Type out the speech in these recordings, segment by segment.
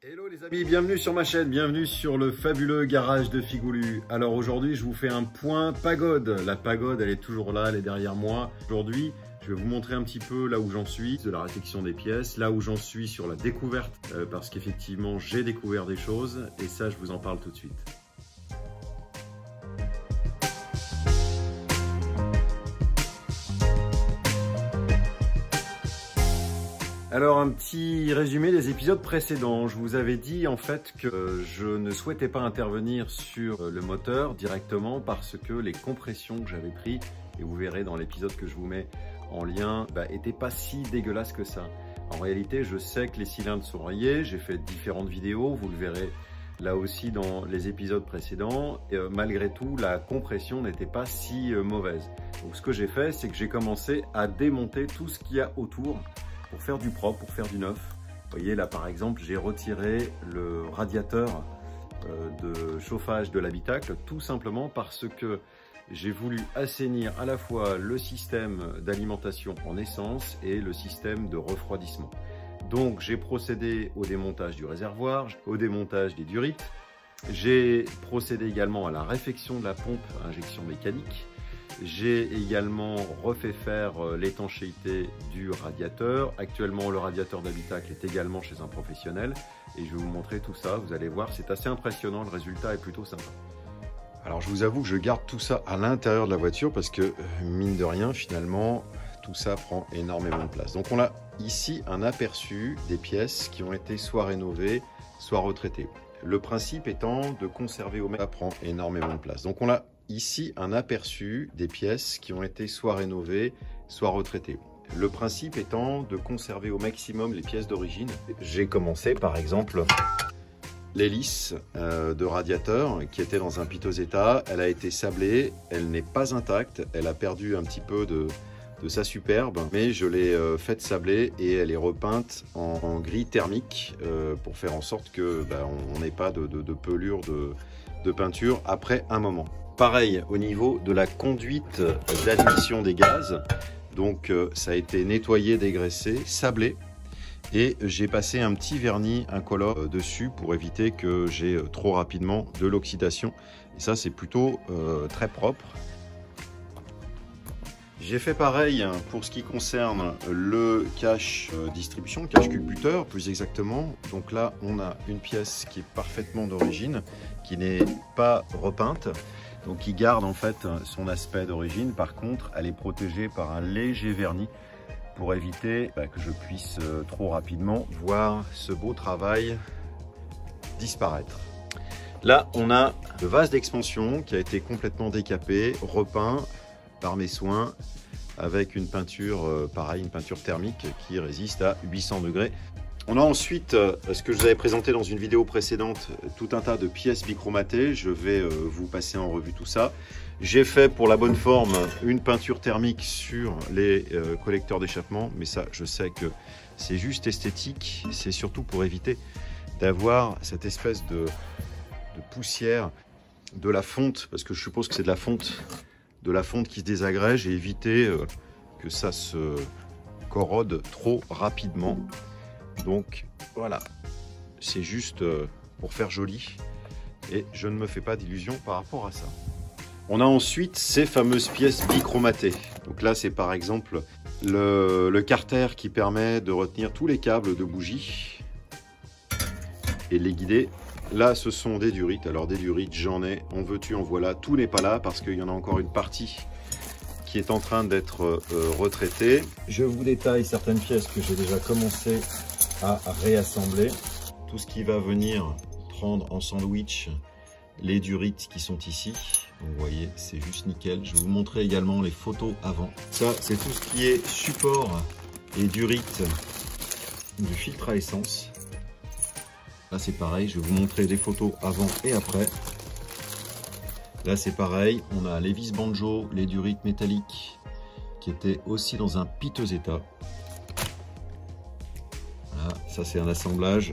Hello les amis, bienvenue sur ma chaîne, bienvenue sur le fabuleux garage de Figoulu. Alors aujourd'hui je vous fais un point pagode. La pagode elle est toujours là, elle est derrière moi. Aujourd'hui je vais vous montrer un petit peu là où j'en suis, de la réfection des pièces, là où j'en suis sur la découverte, parce qu'effectivement j'ai découvert des choses et ça je vous en parle tout de suite. Alors un petit résumé des épisodes précédents. Je vous avais dit en fait que je ne souhaitais pas intervenir sur le moteur directement parce que les compressions que j'avais prises, et vous verrez dans l'épisode que je vous mets en lien, n'étaient pas si dégueulasses que ça. En réalité, je sais que les cylindres sont rayés, j'ai fait différentes vidéos, vous le verrez là aussi dans les épisodes précédents. Et, malgré tout, la compression n'était pas si mauvaise. Donc ce que j'ai fait, c'est que j'ai commencé à démonter tout ce qu'il y a autour pour faire du propre, pour faire du neuf. Vous voyez là par exemple, j'ai retiré le radiateur de chauffage de l'habitacle tout simplement parce que j'ai voulu assainir à la fois le système d'alimentation en essence et le système de refroidissement. Donc j'ai procédé au démontage du réservoir, au démontage des durites. J'ai procédé également à la réfection de la pompe à injection mécanique. J'ai également refait faire l'étanchéité du radiateur. Actuellement, le radiateur d'habitacle est également chez un professionnel. Et je vais vous montrer tout ça. Vous allez voir, c'est assez impressionnant. Le résultat est plutôt sympa. Alors, je vous avoue que je garde tout ça à l'intérieur de la voiture parce que, mine de rien, finalement, tout ça prend énormément de place. Donc, on a ici un aperçu des pièces qui ont été soit rénovées, soit retraitées. Le principe étant de conserver au maximum. Ça prend énormément de place. Donc, on a ici un aperçu des pièces qui ont été soit rénovées, soit retraitées. Le principe étant de conserver au maximum les pièces d'origine. J'ai commencé par exemple l'hélice de radiateur qui était dans un piteux état. Elle a été sablée, elle n'est pas intacte, elle a perdu un petit peu de sa superbe, mais je l'ai faite sabler et elle est repeinte en gris thermique pour faire en sorte que on n'ait pas de pelure de peinture après un moment. Pareil au niveau de la conduite d'admission des gaz, donc ça a été nettoyé, dégraissé, sablé et j'ai passé un petit vernis incolore dessus pour éviter que j'ai trop rapidement de l'oxydation et ça c'est plutôt très propre. J'ai fait pareil pour ce qui concerne le cache distribution, le cache culbuteur plus exactement. Donc là on a une pièce qui est parfaitement d'origine, qui n'est pas repeinte. Donc qui garde en fait son aspect d'origine. Par contre, elle est protégée par un léger vernis pour éviter que je puisse trop rapidement voir ce beau travail disparaître. Là, on a le vase d'expansion qui a été complètement décapé, repeint par mes soins avec une peinture, pareil, une peinture thermique qui résiste à 800 degrés. On a ensuite, ce que je vous avais présenté dans une vidéo précédente, tout un tas de pièces bichromatées. Je vais vous passer en revue tout ça. J'ai fait pour la bonne forme une peinture thermique sur les collecteurs d'échappement. Mais ça, je sais que c'est juste esthétique. C'est surtout pour éviter d'avoir cette espèce de poussière, de la fonte, parce que je suppose que c'est de la fonte qui se désagrège et éviter que ça se corrode trop rapidement. Donc voilà, c'est juste pour faire joli et je ne me fais pas d'illusions par rapport à ça. On a ensuite ces fameuses pièces bichromatées. Donc là c'est par exemple le carter qui permet de retenir tous les câbles de bougie et de les guider. Là ce sont des durites, alors des durites j'en ai, en veux-tu en voilà, tout n'est pas là parce qu'il y en a encore une partie qui est en train d'être retraitée. Je vous détaille certaines pièces que j'ai déjà commencé à réassembler. Tout ce qui va venir prendre en sandwich les durites qui sont ici. Donc, vous voyez, c'est juste nickel. Je vais vous montrer également les photos avant. Ça, c'est tout ce qui est support et durites du filtre à essence. Là, c'est pareil. Je vais vous montrer des photos avant et après. Là, c'est pareil. On a les vis banjo, les durites métalliques qui étaient aussi dans un piteux état. Ça c'est un assemblage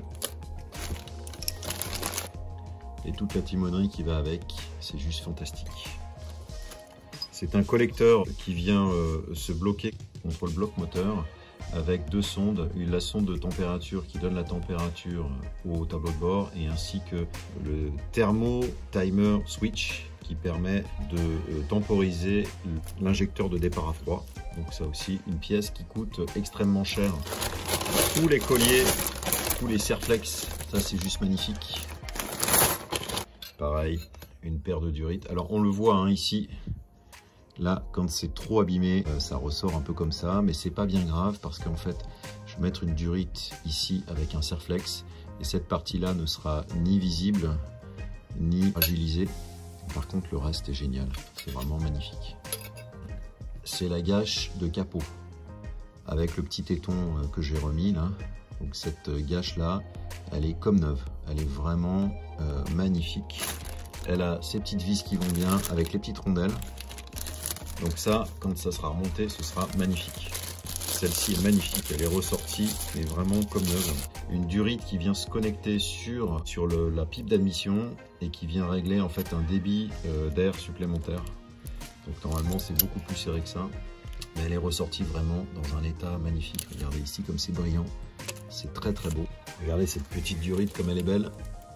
et toute la timonerie qui va avec, c'est juste fantastique. C'est un collecteur qui vient se bloquer contre le bloc moteur avec deux sondes, la sonde de température qui donne la température au tableau de bord et ainsi que le thermo timer switch qui permet de temporiser l'injecteur de départ à froid. Donc ça aussi une pièce qui coûte extrêmement cher. Tous les colliers, tous les serflex, ça c'est juste magnifique. Pareil, une paire de durites. Alors on le voit hein, ici. Là, quand c'est trop abîmé, ça ressort un peu comme ça, mais c'est pas bien grave parce qu'en fait, je vais mettre une durite ici avec un serflex et cette partie-là ne sera ni visible ni fragilisée. Par contre, le reste est génial, c'est vraiment magnifique. C'est la gâche de capot avec le petit téton que j'ai remis là. Donc cette gâche-là, elle est comme neuve, elle est vraiment magnifique. Elle a ses petites vis qui vont bien avec les petites rondelles. Donc ça, quand ça sera remonté, ce sera magnifique. Celle-ci est magnifique, elle est ressortie, mais vraiment comme neuve. Une durite qui vient se connecter sur la pipe d'admission et qui vient régler en fait un débit d'air supplémentaire. Donc normalement c'est beaucoup plus serré que ça, mais elle est ressortie vraiment dans un état magnifique. Regardez ici comme c'est brillant, c'est très très beau. Regardez cette petite durite comme elle est belle.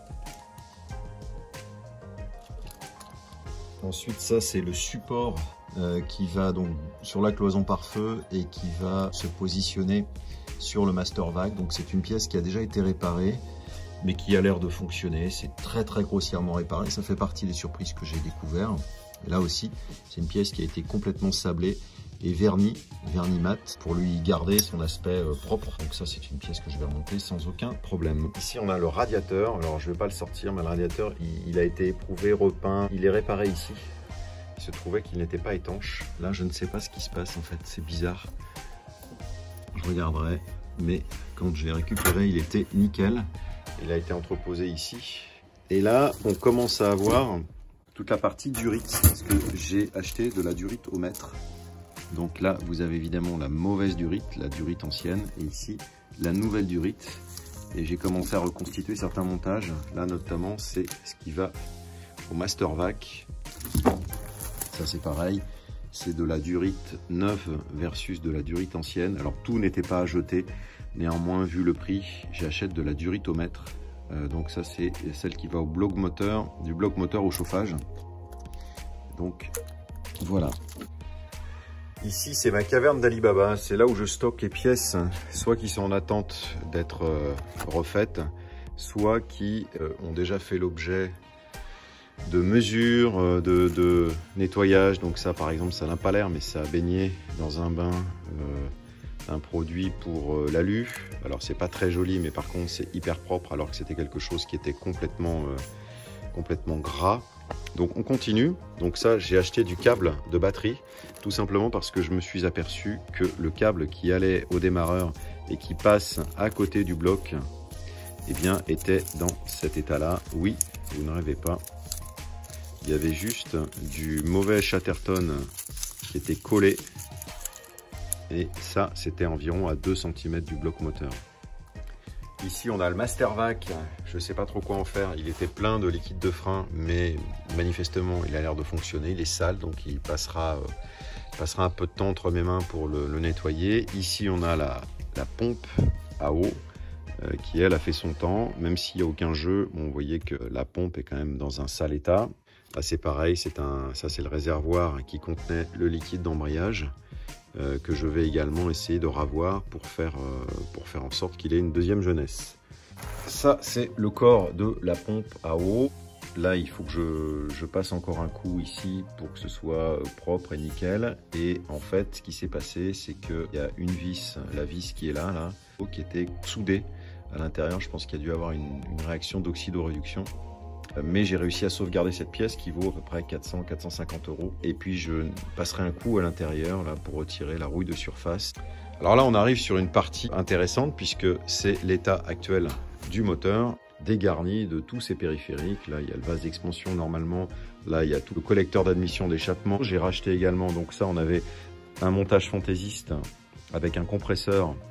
Ensuite ça c'est le support qui va donc sur la cloison pare-feu et qui va se positionner sur le master vac. Donc c'est une pièce qui a déjà été réparée mais qui a l'air de fonctionner. C'est très très grossièrement réparé. Ça fait partie des surprises que j'ai découvert. Et là aussi c'est une pièce qui a été complètement sablée et verni mat pour lui garder son aspect propre. Donc ça c'est une pièce que je vais remonter sans aucun problème. Ici on a le radiateur. Alors je ne vais pas le sortir mais le radiateur il a été éprouvé, repeint. Il est réparé ici. Il se trouvait qu'il n'était pas étanche. Là, je ne sais pas ce qui se passe en fait, c'est bizarre. Je regarderai, mais quand je l'ai récupéré, il était nickel. Il a été entreposé ici. Et là, on commence à avoir toute la partie durite, parce que j'ai acheté de la durite au mètre. Donc là, vous avez évidemment la mauvaise durite, la durite ancienne, et ici, la nouvelle durite. Et j'ai commencé à reconstituer certains montages. Là, notamment, c'est ce qui va au master vac. Ça c'est pareil, c'est de la durite neuve versus de la durite ancienne. Alors tout n'était pas à jeter, néanmoins vu le prix, j'achète de la durite au mètre. Donc ça c'est celle qui va au bloc moteur, du bloc moteur au chauffage. Donc voilà. Ici c'est ma caverne d'Alibaba, c'est là où je stocke les pièces, soit qui sont en attente d'être refaites, soit qui ont déjà fait l'objet de mesures, de nettoyage. Donc ça par exemple ça n'a pas l'air mais ça a baigné dans un bain un produit pour l'alu. Alors c'est pas très joli mais par contre c'est hyper propre alors que c'était quelque chose qui était complètement gras. Donc on continue. Donc ça j'ai acheté du câble de batterie tout simplement parce que je me suis aperçu que le câble qui allait au démarreur et qui passe à côté du bloc eh bien était dans cet état là. Oui, vous ne rêvez pas. Il y avait juste du mauvais Chatterton qui était collé. Et ça, c'était environ à 2 cm du bloc moteur. Ici, on a le Master Vac. Je ne sais pas trop quoi en faire. Il était plein de liquide de frein, mais manifestement, il a l'air de fonctionner. Il est sale, donc il passera un peu de temps entre mes mains pour le nettoyer. Ici, on a la pompe à eau qui, elle, a fait son temps. Même s'il n'y a aucun jeu, bon, vous voyez que la pompe est quand même dans un sale état. Là, c'est pareil, ça c'est le réservoir qui contenait le liquide d'embrayage que je vais également essayer de ravoir pour faire en sorte qu'il ait une deuxième jeunesse. Ça, c'est le corps de la pompe à eau. Là, il faut que je passe encore un coup ici pour que ce soit propre et nickel. Et en fait, ce qui s'est passé, c'est qu'il y a une vis, la vis qui est là, qui était soudée à l'intérieur. Je pense qu'il y a dû avoir une réaction d'oxydoréduction. Mais j'ai réussi à sauvegarder cette pièce qui vaut à peu près 400-450 €. Et puis je passerai un coup à l'intérieur là pour retirer la rouille de surface. Alors là, on arrive sur une partie intéressante puisque c'est l'état actuel du moteur, dégarni de tous ses périphériques. Là, il y a le vase d'expansion normalement. Là, il y a tout le collecteur d'admission d'échappement. J'ai racheté également, donc ça, on avait un montage fantaisiste avec un compresseur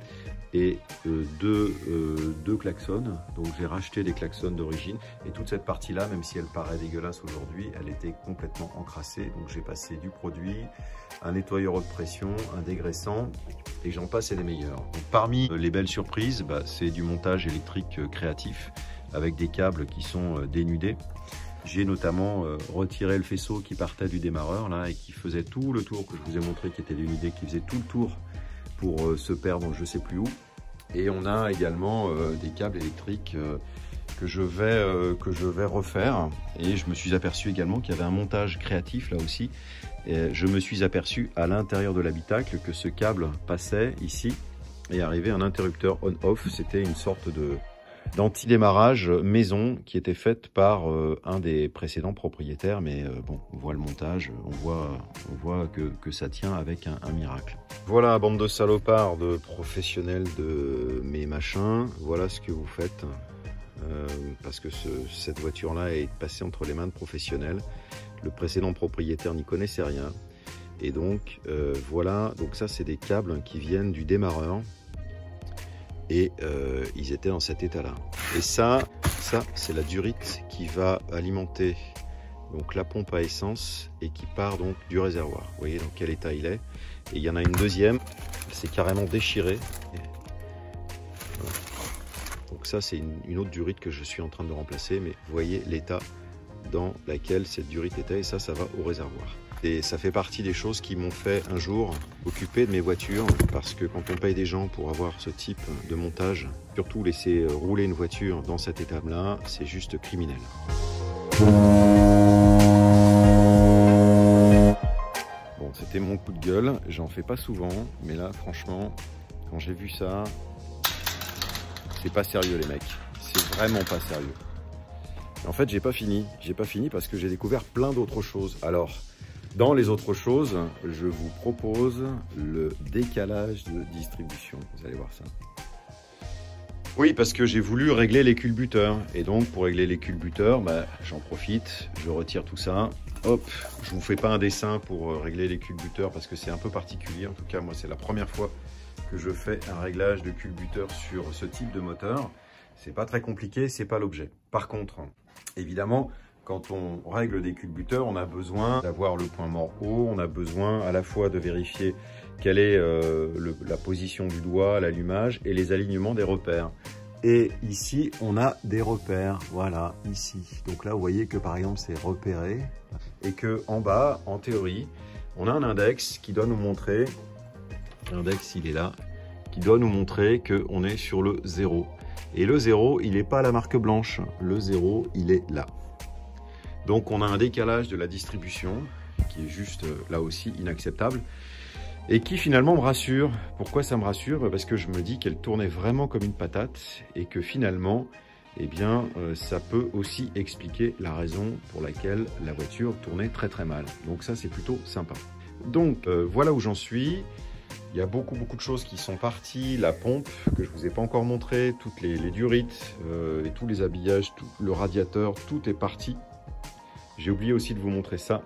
et deux klaxons. Donc j'ai racheté des klaxons d'origine et toute cette partie là, même si elle paraît dégueulasse aujourd'hui, elle était complètement encrassée. Donc j'ai passé du produit, un nettoyeur haute pression, un dégraissant et j'en passe et les meilleurs. Donc, parmi les belles surprises, c'est du montage électrique créatif avec des câbles qui sont dénudés. J'ai notamment retiré le faisceau qui partait du démarreur là et qui faisait tout le tour que je vous ai montré, qui était dénudé, qui faisait tout le tour pour se perdre je ne sais plus où. Et on a également des câbles électriques que je vais refaire. Et je me suis aperçu également qu'il y avait un montage créatif là aussi. Et je me suis aperçu à l'intérieur de l'habitacle que ce câble passait ici et arrivait un interrupteur on-off. C'était une sorte d'anti-démarrage maison qui était faite par un des précédents propriétaires. Mais bon, on voit le montage, on voit que ça tient avec un miracle. Voilà, bande de salopards, de professionnels de mes machins. Voilà ce que vous faites. Parce que cette voiture-là est passée entre les mains de professionnels. Le précédent propriétaire n'y connaissait rien. Et donc, voilà. Donc ça, c'est des câbles qui viennent du démarreur. Et ils étaient dans cet état-là. Et ça c'est la durite qui va alimenter donc la pompe à essence et qui part donc du réservoir. Vous voyez dans quel état il est. Et il y en a une deuxième, c'est carrément déchiré. Voilà. Donc ça c'est une autre durite que je suis en train de remplacer, mais vous voyez l'état dans lequel cette durite était, et ça va au réservoir. Et ça fait partie des choses qui m'ont fait un jour occuper de mes voitures, parce que quand on paye des gens pour avoir ce type de montage, surtout laisser rouler une voiture dans cet état-là, c'est juste criminel. Bon, c'était mon coup de gueule, j'en fais pas souvent, mais là franchement, quand j'ai vu ça, c'est pas sérieux les mecs, c'est vraiment pas sérieux. En fait, j'ai pas fini parce que j'ai découvert plein d'autres choses. Alors, dans les autres choses, je vous propose le décalage de distribution. Vous allez voir ça. Oui, parce que j'ai voulu régler les culbuteurs. Et donc, pour régler les culbuteurs, j'en profite, je retire tout ça. Hop, je vous fais pas un dessin pour régler les culbuteurs parce que c'est un peu particulier. En tout cas, moi, c'est la première fois que je fais un réglage de culbuteur sur ce type de moteur. C'est pas très compliqué, c'est pas l'objet. Par contre, évidemment, quand on règle des culbuteurs, on a besoin d'avoir le point mort haut, on a besoin à la fois de vérifier quelle est la position du doigt, l'allumage et les alignements des repères. Et ici, on a des repères, voilà, ici. Donc là, vous voyez que par exemple, c'est repéré et que en bas, en théorie, on a un index qui doit nous montrer, l'index il est là, qui doit nous montrer qu'on est sur le 0. Et le 0, il n'est pas à la marque blanche, le 0, il est là. Donc on a un décalage de la distribution qui est juste là aussi inacceptable et qui finalement me rassure. Pourquoi ça me rassure? Parce que je me dis qu'elle tournait vraiment comme une patate et que finalement, eh bien, ça peut aussi expliquer la raison pour laquelle la voiture tournait très très mal. Donc ça, c'est plutôt sympa. Donc voilà où j'en suis. Il y a beaucoup de choses qui sont parties. La pompe que je ne vous ai pas encore montré, toutes les durites et tous les habillages, tout le radiateur, tout est parti. J'ai oublié aussi de vous montrer ça.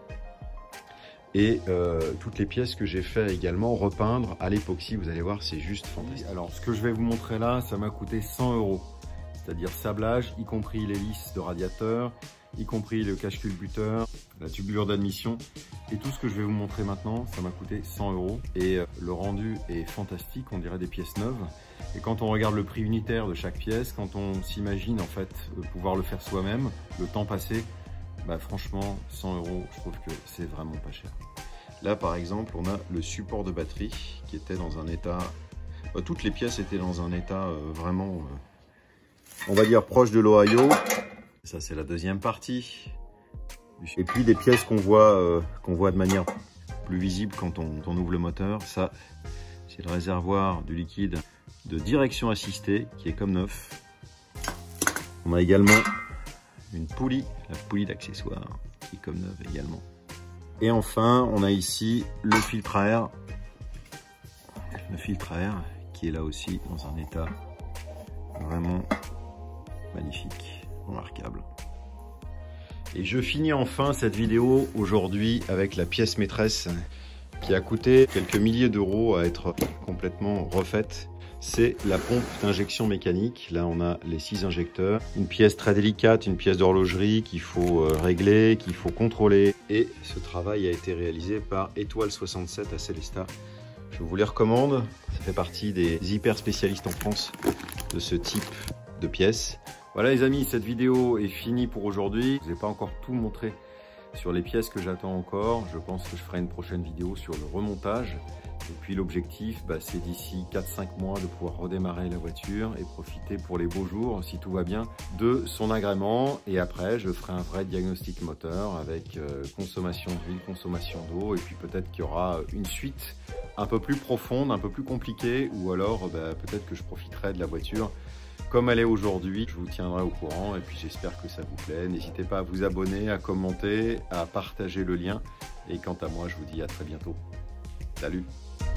Et toutes les pièces que j'ai fait également repeindre à l'époxy, vous allez voir, c'est juste fantastique. Alors ce que je vais vous montrer là, ça m'a coûté 100 €. C'est-à-dire sablage, y compris l'hélice de radiateur, y compris le cache-culbuteur, la tubulure d'admission. Et tout ce que je vais vous montrer maintenant, ça m'a coûté 100 €. Et le rendu est fantastique, on dirait des pièces neuves. Et quand on regarde le prix unitaire de chaque pièce, quand on s'imagine en fait pouvoir le faire soi-même, le temps passé, franchement, 100 €, je trouve que c'est vraiment pas cher. Là, par exemple, on a le support de batterie qui était dans un état... toutes les pièces étaient dans un état vraiment, on va dire, proche de l'Ohio. Ça, c'est la deuxième partie. Et puis, des pièces qu'on voit de manière plus visible quand on ouvre le moteur. Ça, c'est le réservoir du liquide de direction assistée qui est comme neuf. On a également une poulie, la poulie d'accessoires qui est comme neuve également. Et enfin, on a ici le filtre à air. Le filtre à air qui est là aussi dans un état vraiment magnifique, remarquable. Et je finis enfin cette vidéo aujourd'hui avec la pièce maîtresse qui a coûté quelques milliers d'euros à être complètement refaite. c'est la pompe d'injection mécanique. Là, on a les 6 injecteurs. Une pièce très délicate, une pièce d'horlogerie qu'il faut régler, qu'il faut contrôler. Et ce travail a été réalisé par Étoile 67 à Célestat. Je vous les recommande. Ça fait partie des hyper spécialistes en France de ce type de pièces. Voilà les amis, cette vidéo est finie pour aujourd'hui. Je ne vous ai pas encore tout montré sur les pièces que j'attends encore. Je pense que je ferai une prochaine vidéo sur le remontage. Et puis l'objectif, c'est d'ici 4-5 mois de pouvoir redémarrer la voiture et profiter pour les beaux jours, si tout va bien, de son agrément. Et après, je ferai un vrai diagnostic moteur avec consommation d'huile, consommation d'eau. Et puis peut-être qu'il y aura une suite un peu plus profonde, un peu plus compliquée. Ou alors peut-être que je profiterai de la voiture comme elle est aujourd'hui. Je vous tiendrai au courant et puis j'espère que ça vous plaît. N'hésitez pas à vous abonner, à commenter, à partager le lien. Et quant à moi, je vous dis à très bientôt. Salut!